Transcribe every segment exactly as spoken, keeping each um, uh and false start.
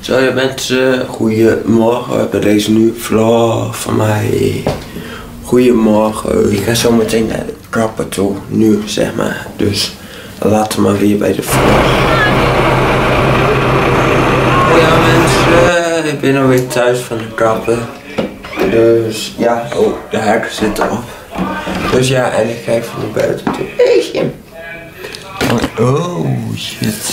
Zo ja mensen, goedemorgen bij deze nieuwe vlog van mij. Goedemorgen, ik ga zo meteen naar de kapper toe, nu zeg maar. Dus laten we maar weer bij de vlog. Ja mensen, ik ben alweer thuis van de kapper. Dus ja, oh de haken zitten op. Dus ja, en ik ga even naar buiten toe. Eetje. Oh shit.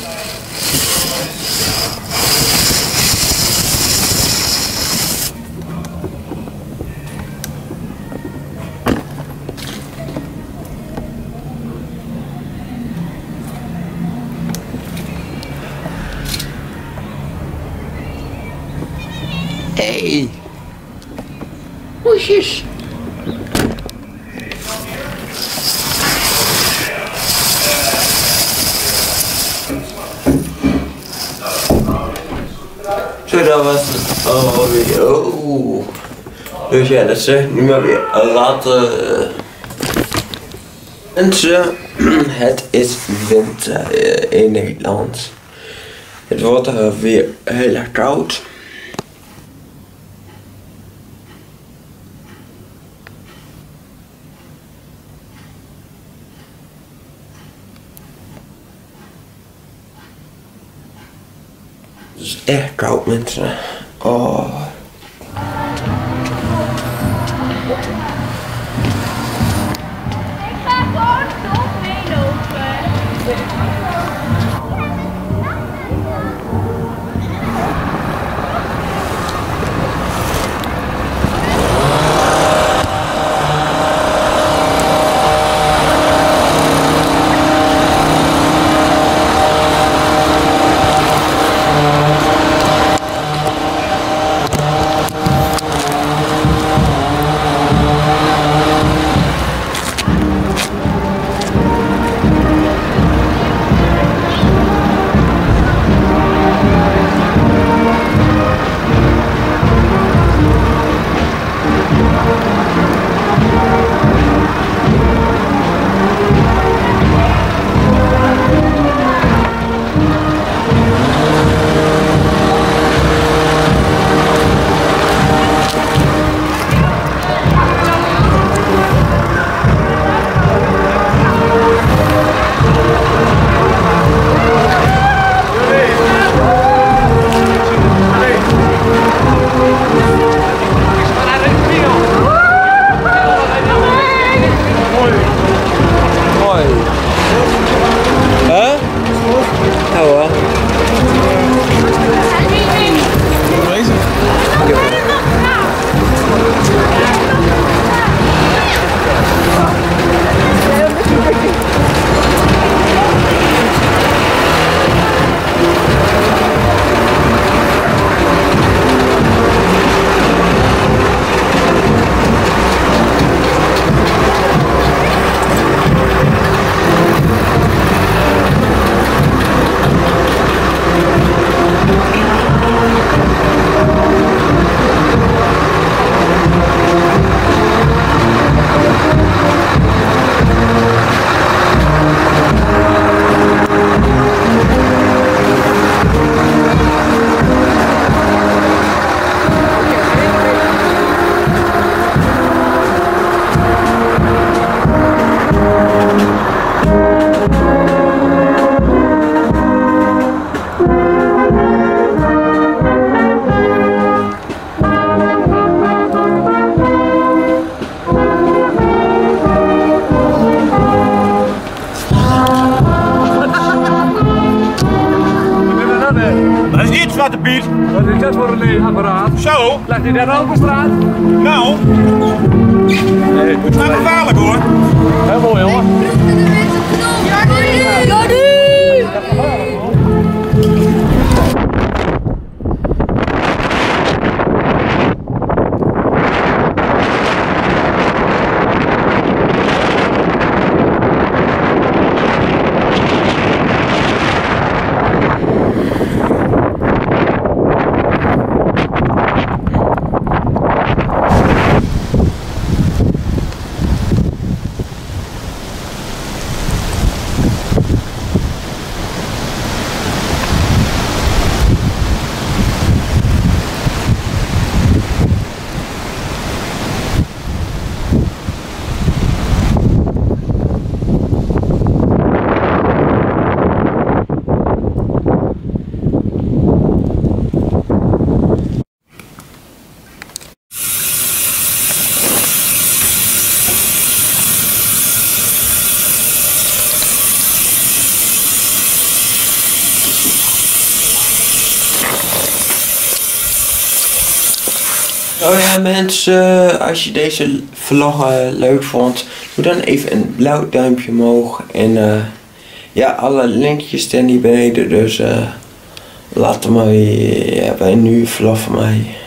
Hey, hoesjes. Zo, dat was het alweer. Oh. Dus ja, dat zeg ik nu maar weer later. Mensen, het is winter in Nederland. Het wordt er weer heel erg koud. Het is echt koud mensen. Oh. Ik ga gewoon nog meelopen. Dat is niet Zwarte Piet. Wat is dat voor een apparaat? Zo. Leg je daar ook op straat? Nou. Nee, Het is maar gevaarlijk hoor. Heel mooi hoor. Jordi! Oh ja mensen, als je deze vlog uh, leuk vond, doe dan even een blauw duimpje omhoog. En uh, ja, alle linkjes staan hier beneden, dus uh, laat hem maar weer ja, bij een nieuwe vlog van mij.